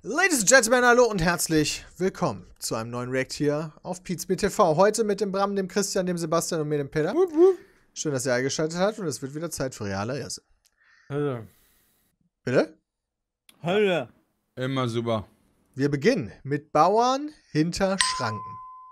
Ladies and Gentlemen, hallo und herzlich willkommen zu einem neuen React hier auf Pizmeet TV. Heute mit dem Bram, dem Christian, dem Sebastian und mir, dem Peter. Schön, dass ihr eingeschaltet habt und es wird wieder Zeit für reale Erse. Hölle. Bitte? Hölle. Immer super. Wir beginnen mit Bauern hinter Schranken.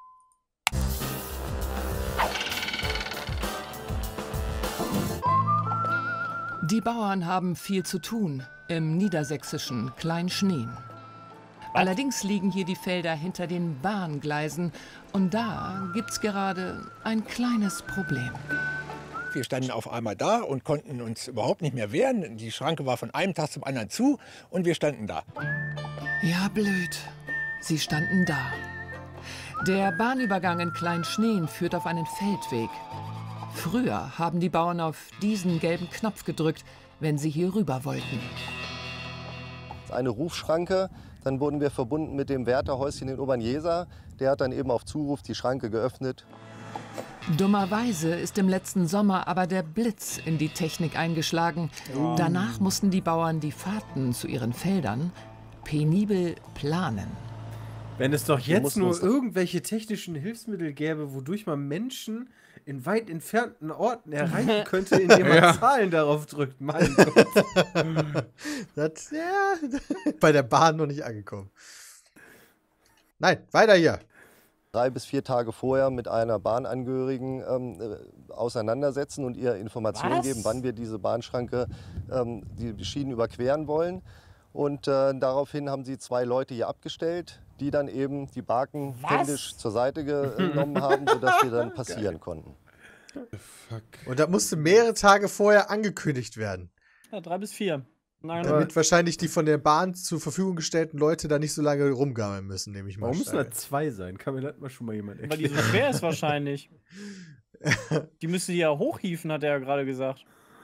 Die Bauern haben viel zu tun im niedersächsischen Kleinschneen. Allerdings liegen hier die Felder hinter den Bahngleisen und da gibt's gerade ein kleines Problem. Wir standen auf einmal da und konnten uns überhaupt nicht mehr wehren. Die Schranke war von einem Tag zum anderen zu und wir standen da. Ja, blöd. Sie standen da. Der Bahnübergang in Kleinschneen führt auf einen Feldweg. Früher haben die Bauern auf diesen gelben Knopf gedrückt, wenn sie hier rüber wollten. Eine Rufschranke, dann wurden wir verbunden mit dem Wärterhäuschen in Obernjeser. Der hat dann eben auf Zuruf die Schranke geöffnet. Dummerweise ist im letzten Sommer aber der Blitz in die Technik eingeschlagen. Danach mussten die Bauern die Fahrten zu ihren Feldern penibel planen. Wenn es doch jetzt nur irgendwelche technischen Hilfsmittel gäbe, wodurch man Menschen in weit entfernten Orten erreichen könnte, indem man Zahlen darauf drückt. Mein Gott. Das, ja, bei der Bahn noch nicht angekommen. Nein, weiter hier. 3 bis 4 Tage vorher mit einer Bahnangehörigen auseinandersetzen und ihr Informationen geben, wann wir diese Bahnschranke, die Schienen überqueren wollen. Und daraufhin haben sie 2 Leute hier abgestellt, die dann eben die Barken händisch zur Seite genommen haben, sodass wir dann passieren konnten. Fuck. Und das musste mehrere Tage vorher angekündigt werden. Ja, 3 bis 4. Nein, Damit wahrscheinlich die von der Bahn zur Verfügung gestellten Leute da nicht so lange rumgammeln müssen, nehme ich mal. Warum müssen da 2 sein? Kann mir das mal schon mal jemand erklären? weil die so schwer ist wahrscheinlich. Die müsste die ja hochhieven, hat er ja gerade gesagt.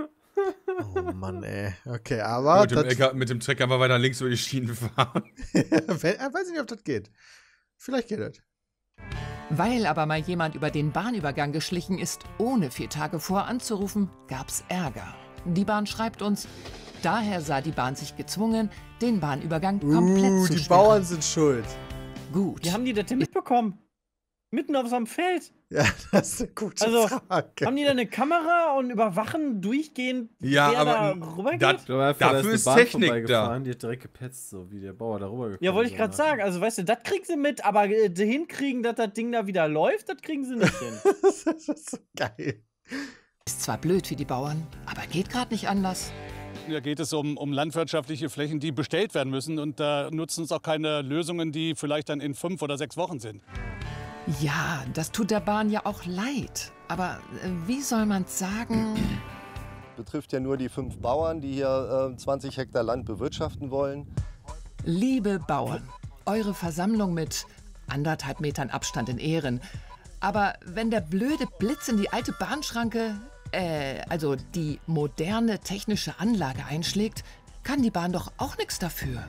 Oh Mann, ey. Okay, aber Mit dem Trecker einfach weiter links über die Schienen fahren. weiß ich nicht, ob das geht. Vielleicht geht das. Weil aber mal jemand über den Bahnübergang geschlichen ist, ohne 4 Tage vor anzurufen, gab's Ärger. Die Bahn schreibt uns, daher sah die Bahn sich gezwungen, den Bahnübergang komplett zu die sperren. Bauern sind schuld. Gut. Wie haben die das denn mitbekommen? Mitten auf so einem Feld. Ja, das ist eine gute Frage. Haben die da eine Kamera und überwachen durchgehend, Ja, wer aber da rübergeht? Ich glaube einfach, Dafür da ist die Bahn Technik vorbeigefahren, die hat direkt gepetzt, so wie der Bauer da rübergekommen Ja, wollte ich gerade ist. sagen. Also, weißt du, das kriegen sie mit, aber hinkriegen, dass das Ding da wieder läuft, das kriegen sie nicht hin. Das ist so geil. Ist zwar blöd für die Bauern, aber geht gerade nicht anders. Da geht es um landwirtschaftliche Flächen, die bestellt werden müssen. Und da nutzen es auch keine Lösungen, die vielleicht dann in 5 oder 6 Wochen sind. Ja, das tut der Bahn ja auch leid. Aber wie soll man's sagen? Betrifft ja nur die 5 Bauern, die hier 20 Hektar Land bewirtschaften wollen. Liebe Bauern, eure Versammlung mit 1,5 Metern Abstand in Ehren. Aber wenn der blöde Blitz in die alte Bahnschranke, also die moderne technische Anlage einschlägt, kann die Bahn doch auch nichts dafür.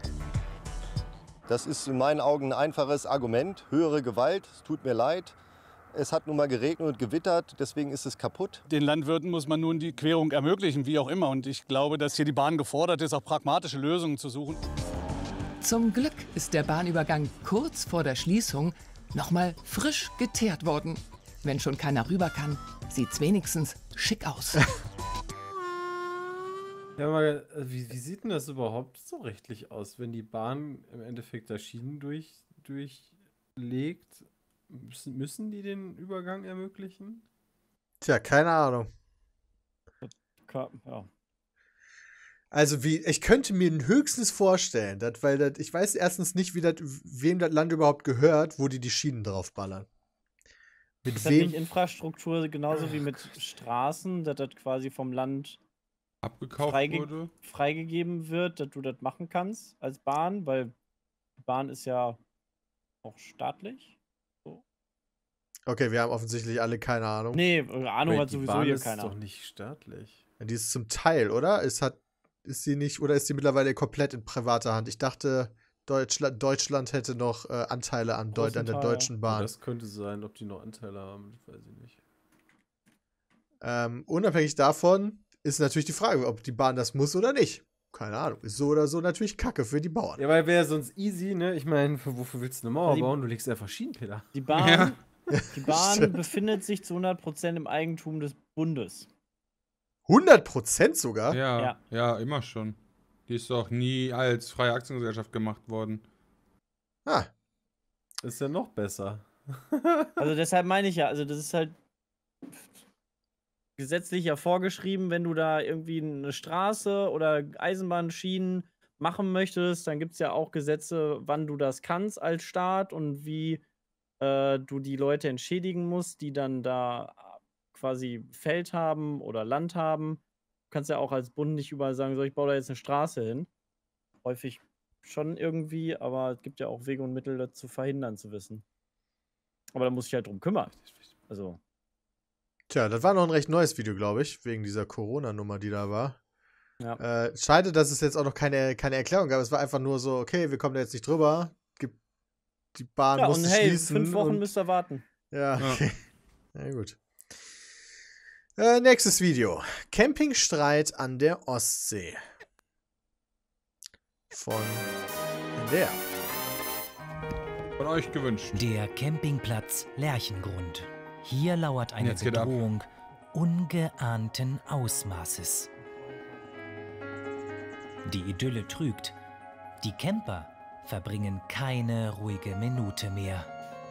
Das ist in meinen Augen ein einfaches Argument. Höhere Gewalt, es tut mir leid. Es hat nun mal geregnet und gewittert, deswegen ist es kaputt. Den Landwirten muss man nun die Querung ermöglichen, wie auch immer. Und ich glaube, dass hier die Bahn gefordert ist, auch pragmatische Lösungen zu suchen. Zum Glück ist der Bahnübergang kurz vor der Schließung nochmal frisch geteert worden. Wenn schon keiner rüber kann, sieht's wenigstens schick aus. Ja, aber wie sieht denn das überhaupt so rechtlich aus, wenn die Bahn im Endeffekt da Schienen durchlegt? Müssen die den Übergang ermöglichen? Tja, keine Ahnung. Ja. Also ich könnte mir höchstens vorstellen, weil ich weiß erstens nicht, wem das Land überhaupt gehört, wo die Schienen draufballern. Mit Ist das nicht Infrastruktur genauso wie mit Straßen, dass das quasi vom Land Abgekauft wurde. freigegeben wird, dass du das machen kannst als Bahn, weil die Bahn ist ja auch staatlich. So. Okay, wir haben offensichtlich alle keine Ahnung. Nee, Ahnung hat Die sowieso Bahn hier ist keiner. doch nicht staatlich. Die ist zum Teil, oder? Ist sie nicht, oder ist sie mittlerweile komplett in privater Hand? Ich dachte, Deutschland hätte noch Anteile an der Deutschen Bahn. Ja, das könnte sein, ob die noch Anteile haben, das weiß ich nicht. Unabhängig davon ist natürlich die Frage, ob die Bahn das muss oder nicht. keine Ahnung. Ist so oder so natürlich Kacke für die Bauern. Ja, weil wäre sonst easy, ne? Ich meine, wofür willst du eine Mauer bauen? Du legst einfach Schienenpeter. Die Bahn, die Bahn befindet sich zu 100% im Eigentum des Bundes. 100% sogar? Ja, immer schon. Die ist doch nie als freie Aktiengesellschaft gemacht worden. Ah. Ist ja noch besser. Also deshalb meine ich ja, also das ist halt gesetzlich ja vorgeschrieben, wenn du da irgendwie eine Straße oder Eisenbahnschienen machen möchtest, dann gibt es ja auch Gesetze, wann du das kannst als Staat und wie du die Leute entschädigen musst, die dann da quasi Feld haben oder Land haben. Du kannst ja auch als Bund nicht überall sagen, so, ich baue da jetzt eine Straße hin. Häufig schon irgendwie, aber es gibt ja auch Wege und Mittel, das zu verhindern, zu wissen. Aber da muss ich halt drum kümmern. Also. Tja, das war noch ein recht neues Video, glaube ich, wegen dieser Corona-Nummer, die da war. Ja. Schade, dass es jetzt auch noch keine Erklärung gab. Es war einfach nur so, okay, wir kommen da jetzt nicht drüber. Die Bahn musste schließen. 5 Wochen müsst ihr warten. Ja, okay. Na gut. Nächstes Video. Campingstreit an der Ostsee. Von der. Von euch gewünscht. Der Campingplatz Lerchengrund. Hier lauert eine Bedrohung ungeahnten Ausmaßes. Die Idylle trügt. Die Camper verbringen keine ruhige Minute mehr.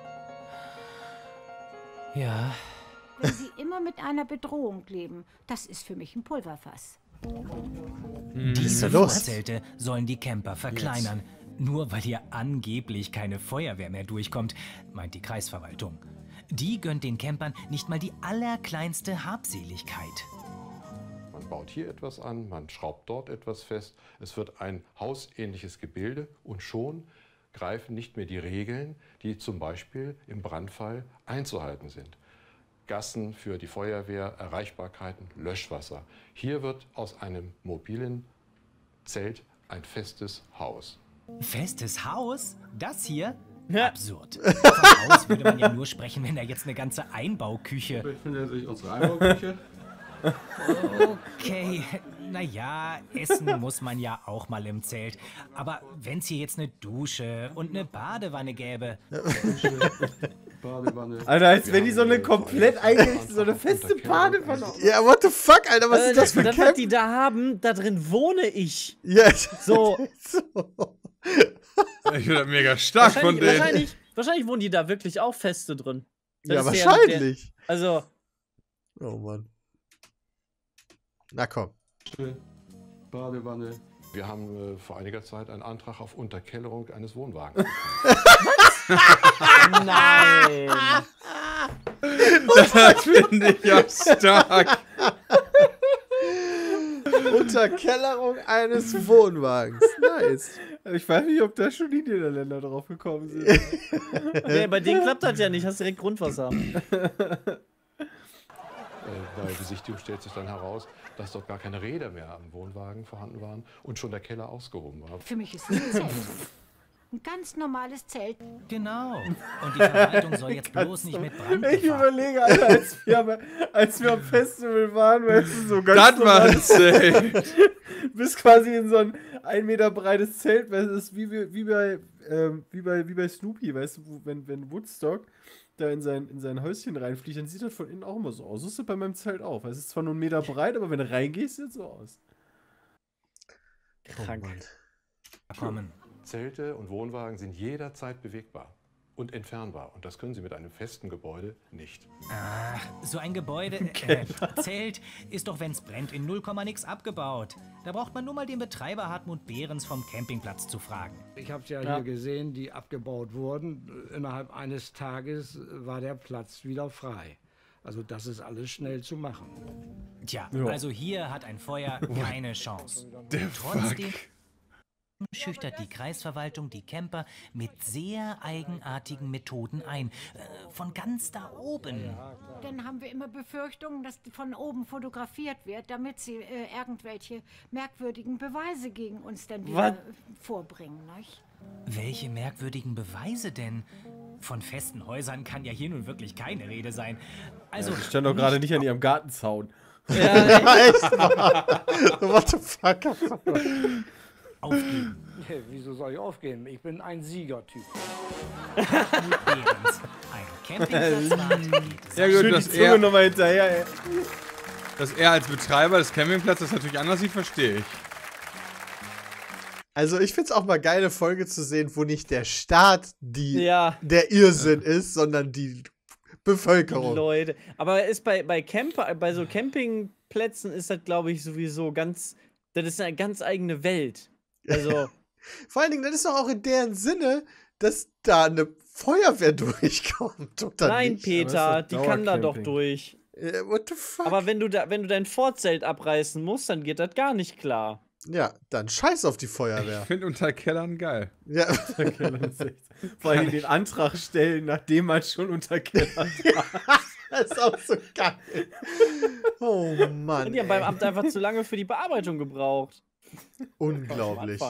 Ja. Wenn Sie immer mit einer Bedrohung leben, das ist für mich ein Pulverfass. Diese Vorzelte sollen die Camper verkleinern. Nur weil hier angeblich keine Feuerwehr mehr durchkommt, meint die Kreisverwaltung. Die gönnt den Campern nicht mal die allerkleinste Habseligkeit. Man baut hier etwas an, man schraubt dort etwas fest. Es wird ein hausähnliches Gebilde und schon greifen nicht mehr die Regeln, die zum Beispiel im Brandfall einzuhalten sind. Gassen für die Feuerwehr, Erreichbarkeiten, Löschwasser. Hier wird aus einem mobilen Zelt ein festes Haus. Festes Haus? Das hier? Absurd. Von Haus würde man ja nur sprechen, wenn da jetzt eine ganze Einbauküche... Befindet sich unsere Einbauküche? Okay, naja, essen muss man ja auch mal im Zelt. Aber wenn's hier jetzt eine Dusche und eine Badewanne gäbe... Badewanne. Alter, als wenn die so eine komplett eingerichtete, so eine feste Badewanne. Ja, what the fuck, Alter, was ist das für ein Camp? Das, was die da haben, da drin wohne ich. Ja, so. Ich bin mega stark von denen. Wahrscheinlich wohnen die da wirklich auch feste drin. Das ja, wahrscheinlich. Also. Oh Mann. Na komm. Badewanne. Wir haben vor einiger Zeit einen Antrag auf Unterkellerung eines Wohnwagens. Nein! Das finde ich ja stark. Unterkellerung eines Wohnwagens. Nice. Ich weiß nicht, ob da schon die Niederländer drauf gekommen sind. Nee, bei denen klappt das ja nicht. Hast direkt Grundwasser. Bei der Besichtigung stellt sich dann heraus, dass dort gar keine Räder mehr am Wohnwagen vorhanden waren und schon der Keller ausgehoben war. Für mich ist es ein Zelt. Ein ganz normales Zelt. Genau. Und die Verwaltung soll jetzt bloß nicht mit Brandgefahr... Ich überlege, Alter, als wir am Festival waren, weißt du, so ganz das war ein Zelt. Bist quasi in so ein 1 Meter breites Zelt, weil es ist wie bei Snoopy, weißt du, wenn Woodstock da in sein Häuschen reinfliegt, dann sieht das von innen auch immer so aus. So ist das bei meinem Zelt auch. Es ist zwar nur 1 Meter breit, aber wenn du reingehst, sieht es so aus. Krank. Kommen. Zelte und Wohnwagen sind jederzeit bewegbar und entfernbar. Und das können Sie mit einem festen Gebäude nicht. Ach, so ein Gebäude, Zelt, ist doch, wenn's brennt, in 0, nix abgebaut. Da braucht man nur mal den Betreiber Hartmut Behrens vom Campingplatz zu fragen. Ich habe es ja hier gesehen, die abgebaut wurden. Innerhalb eines Tages war der Platz wieder frei. Also das ist alles schnell zu machen. Tja, also hier hat ein Feuer keine Chance. Trotzdem schüchtert die Kreisverwaltung die Camper mit sehr eigenartigen Methoden ein. Von ganz da oben. Dann haben wir immer Befürchtungen, dass von oben fotografiert wird, damit sie irgendwelche merkwürdigen Beweise gegen uns dann wieder vorbringen, nicht? Welche merkwürdigen Beweise denn? Von festen Häusern kann ja hier nun wirklich keine Rede sein. Also, ich stand doch gerade nicht an ihrem Gartenzaun. Ja, echt mal. What the fuck? Aufgeben. Wieso soll ich aufgeben? Ich bin ein Siegertyp. Hartmut Behrens. Ein Campingplatzwart geht Ja gut, Schön dass die Zunge er, nochmal hinterher, ey. dass er als Betreiber des Campingplatzes das natürlich anders sieht, verstehe ich. Also ich find's auch mal geil, eine Folge zu sehen, wo nicht der Staat der Irrsinn ist, sondern die Bevölkerung. Leute. Aber ist bei so Campingplätzen ist das, glaube ich, sowieso das ist eine ganz eigene Welt. Also. Vor allen Dingen, das ist doch auch in deren Sinne, dass da eine Feuerwehr durchkommt, oder Nein, nicht? Peter, die kann da doch durch. What the fuck? Aber wenn du dein Vorzelt abreißen musst, dann geht das gar nicht klar. Ja, dann scheiß auf die Feuerwehr. Ich finde Unterkellern geil. Ja. Vor allem den Antrag stellen, nachdem man schon unterkellert war. Das ist auch so geil. Oh Mann. Die haben beim Amt einfach zu lange für die Bearbeitung gebraucht. Unglaublich.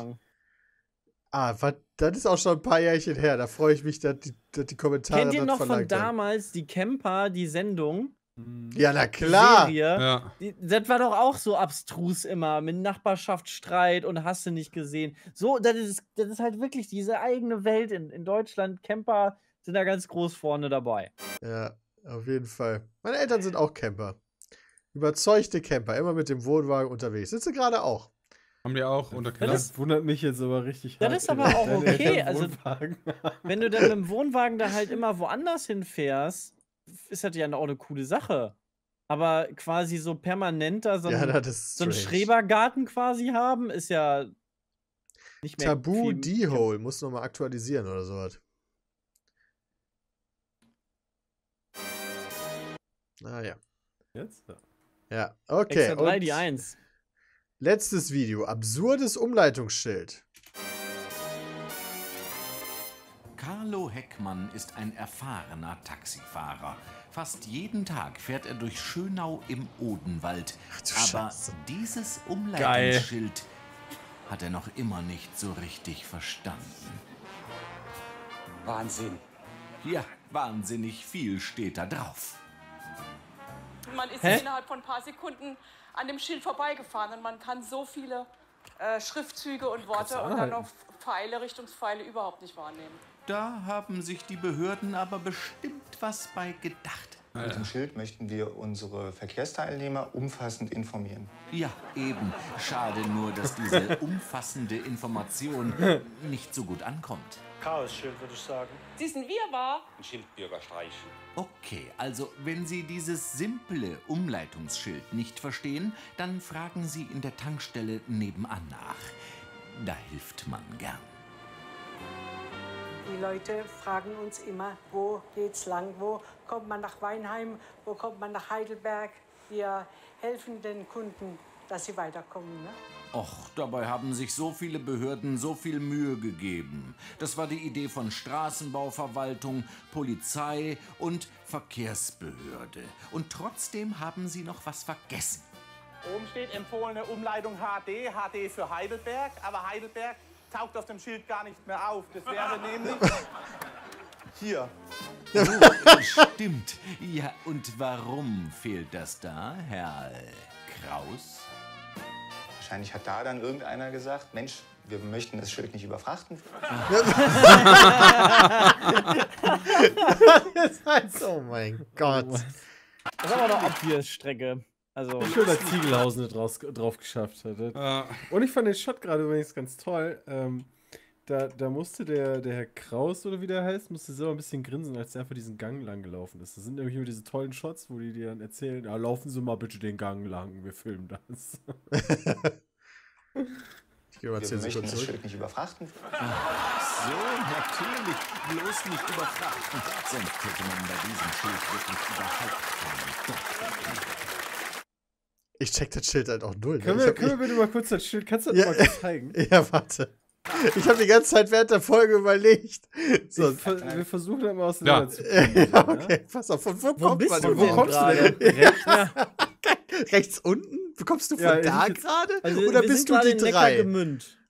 Das ist auch schon ein paar Jährchen her. Da freue ich mich, dass die Kommentare Kennt ihr noch von haben. damals die Camper, die Sendung? Ja, na klar. Serie? Ja. Das war doch auch so abstrus immer, mit Nachbarschaftsstreit und hast du nicht gesehen. So, das ist halt wirklich diese eigene Welt in Deutschland. Camper sind da ganz groß vorne dabei. Ja, auf jeden Fall. Meine Eltern sind auch Camper. Überzeugte Camper, immer mit dem Wohnwagen unterwegs. Sind sie gerade auch. Haben die auch Unterkeller? Das wundert mich jetzt aber richtig Das hart. ist aber auch okay. Also, wenn du dann mit dem Wohnwagen da halt immer woanders hinfährst, ist das ja auch eine coole Sache. Aber quasi so permanent da so einen Schrebergarten quasi haben, ist ja nicht mehr Tabu D-Hole, muss nochmal aktualisieren oder sowas. Naja. Jetzt? Ja, okay. Extra 3, die 1. Letztes Video. Absurdes Umleitungsschild. Carlo Heckmann ist ein erfahrener Taxifahrer. Fast jeden Tag fährt er durch Schönau im Odenwald. Aber dieses Umleitungsschild hat er noch immer nicht so richtig verstanden. Wahnsinn. Ja, wahnsinnig viel steht da drauf. Man ist innerhalb von ein paar Sekunden an dem Schild vorbeigefahren und man kann so viele Schriftzüge und Worte und dann noch Pfeile, Richtungspfeile überhaupt nicht wahrnehmen. Da haben sich die Behörden aber bestimmt was bei gedacht. Mit dem Schild möchten wir unsere Verkehrsteilnehmer umfassend informieren. Ja, eben. Schade nur, dass diese umfassende Information nicht so gut ankommt. Chaos-Schild, würde ich sagen. Diesen Wir war Ein Schildbürger streichen. Okay, also wenn Sie dieses simple Umleitungsschild nicht verstehen, dann fragen Sie in der Tankstelle nebenan nach. Da hilft man gern. Die Leute fragen uns immer, wo geht's lang, wo kommt man nach Weinheim, wo kommt man nach Heidelberg. Wir helfen den Kunden, dass sie weiterkommen. Ne? Och, dabei haben sich so viele Behörden so viel Mühe gegeben. Das war die Idee von Straßenbauverwaltung, Polizei und Verkehrsbehörde. Und trotzdem haben sie noch was vergessen. Oben steht empfohlene Umleitung HD, HD für Heidelberg, aber Heidelberg taucht auf dem Schild gar nicht mehr auf. Das wäre nämlich hier. Stimmt. Ja, und warum fehlt das da, Herr Kraus? Wahrscheinlich hat da dann irgendeiner gesagt, Mensch, wir möchten das Schild nicht überfrachten. Das heißt, oh mein Gott. Das ist aber doch Obvious-Strecke. Also schön, dass Ziegelhausen drauf geschafft hat. Und ich fand den Shot gerade übrigens ganz toll. Da musste der Herr Kraus, oder wie der heißt, musste selber ein bisschen grinsen, als der einfach diesen Gang lang gelaufen ist. Das sind nämlich nur diese tollen Shots, wo die dir dann erzählen, ja, laufen Sie mal bitte den Gang lang, wir filmen das. Ich gehe mal 10 möchten Sekunden das zurück. Schild nicht überfrachten. So, natürlich. Bloß nicht überfrachten. Sonst hätte man bei diesem Schild wirklich überhaupt keinen Bock. Ich check das Schild halt auch null. Können wir bitte mal kurz das Schild, kannst du das mal kurz zeigen? Ja, warte. Ich habe die ganze Zeit während der Folge überlegt. So. Wir versuchen das mal auseinanderzufinden. Ja, okay, pass auf. Von wo kommt man Wo kommst du denn? Rechts unten? Kommst du von Ja, da jetzt- gerade? Also Oder wir bist sind du gerade die in 3? Neckargemünd.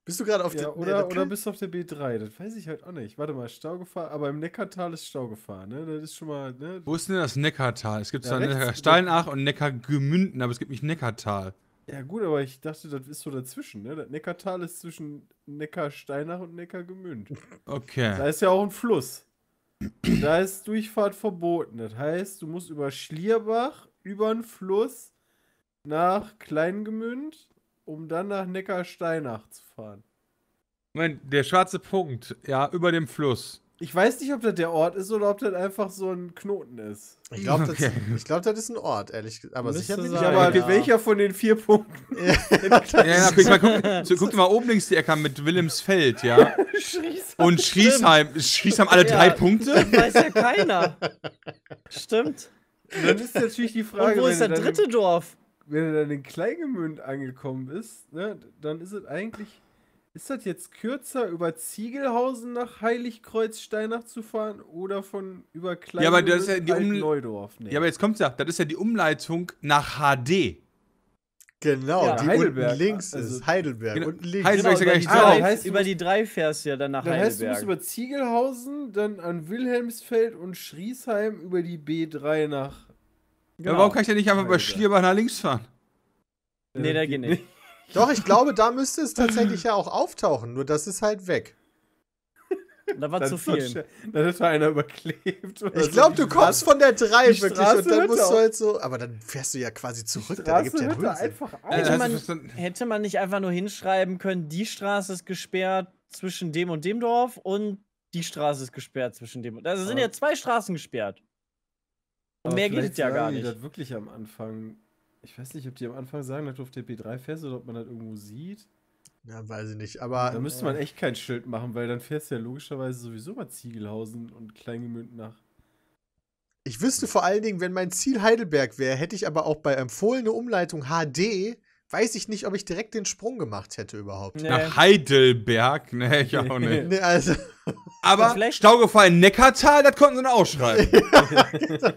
Bist du gerade auf der oder bist du auf der B3? Das weiß ich halt auch nicht. Warte mal, Staugefahr, aber im Neckartal ist Staugefahr, ne? Das ist schon mal, ne? Wo ist denn das Neckartal? Es gibt Ja, zwar Neckar-Steinach und Neckargemünden, aber es gibt nicht Neckartal. Ja gut, aber ich dachte, das ist so dazwischen, ne? Das Neckartal ist zwischen Neckarsteinach und Neckargemünd. Okay. Da ist ja auch ein Fluss. Da ist Durchfahrt verboten. Das heißt, du musst über Schlierbach, über den Fluss nach Kleingemünd, um dann nach Neckarsteinach zu fahren. Moment, der schwarze Punkt, ja, über dem Fluss. Ich weiß nicht, ob das der Ort ist oder ob das einfach so ein Knoten ist. Ich glaube, das ist ein Ort, ehrlich gesagt. Aber sicher bin ich. Aber welcher von den 4 Punkten? Ja, guck dir mal oben links die Ecke an mit Wilhelmsfeld, ja. Und Schriesheim. Ist Schriesheim alle 3 Punkte? Das weiß ja keiner. Stimmt. Und dann ist natürlich die Frage, und wo ist das dritte Dorf? Wenn du dann in Kleingemünd angekommen bist, ne, dann ist es eigentlich. Ist das jetzt kürzer, über Ziegelhausen nach Heiligkreuz-Steinach zu fahren oder von über Kleingemünd ja, aber das ist ja Neudorf? Nee. Ja, aber jetzt kommt's ja. Das ist ja die Umleitung nach HD. Genau, ja, die Heidelberg, unten links ist Heidelberg. Genau, Unten links. Heidelberg ist ja gar nicht drauf. drauf. Heißt, über die 3 fährst du ja dann nach Heidelberg. Heidelberg. Heißt, du musst über Ziegelhausen, dann an Wilhelmsfeld und Schriesheim über die B3 nach. Genau. Ja, warum kann ich denn nicht einfach bei Schlierbach nach links fahren? Nee, da geht nicht. Doch, ich glaube, da müsste es tatsächlich ja auch auftauchen, nur das ist halt weg. Da war zu viel. Dann ist da einer überklebt. Oder Ich glaube, du kommst von der 3 wirklich Straße und dann musst du halt so. Aber dann fährst du ja quasi zurück. Da gibt's ja einfach Hätte man nicht einfach nur hinschreiben können, die Straße ist gesperrt zwischen dem und dem Dorf und die Straße ist gesperrt zwischen dem und. Also sind ja 2 Straßen gesperrt. Und mehr geht es ja gar nicht. Das wirklich am Anfang. Ich weiß nicht, ob die am Anfang sagen, dass du auf der B3 fährst oder ob man das irgendwo sieht. Ja, weiß ich nicht, aber. Da müsste man echt kein Schild machen, weil dann fährst du ja logischerweise sowieso mal Ziegelhausen und Kleingemünd nach. Ich wüsste vor allen Dingen, wenn mein Ziel Heidelberg wäre, hätte ich aber auch bei empfohlene Umleitung HD, weiß ich nicht, ob ich direkt den Sprung gemacht hätte überhaupt. Nee. Nach Heidelberg? Nee, ich auch nicht. Nee, also. Aber Staugefallen Neckartal, das konnten sie dann ausschreiben. Ja, genau.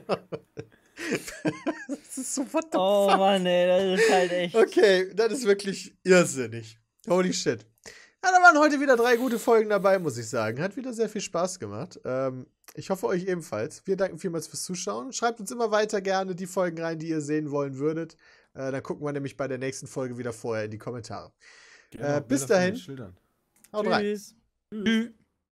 Das ist so what the fuck? Mann, ey, das ist halt echt. Okay, das ist wirklich irrsinnig. Holy shit. Ja, da waren heute wieder 3 gute Folgen dabei, muss ich sagen. Hat wieder sehr viel Spaß gemacht. Ich hoffe, euch ebenfalls. Wir danken vielmals fürs Zuschauen. Schreibt uns immer weiter gerne die Folgen rein, die ihr sehen wollen würdet. Dann gucken wir nämlich bei der nächsten Folge wieder vorher in die Kommentare. Genau, bis dahin. Haut rein. Tschüss.